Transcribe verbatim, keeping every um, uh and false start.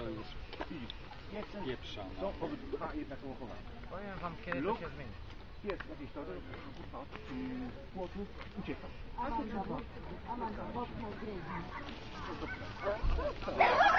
już pieprza. To trwa jednak samochodowa. Powiem wam, kiedy to się zmieni. Jest jakieś tory, z płotu ucieka. A mam na bok, a mam na bok na gry.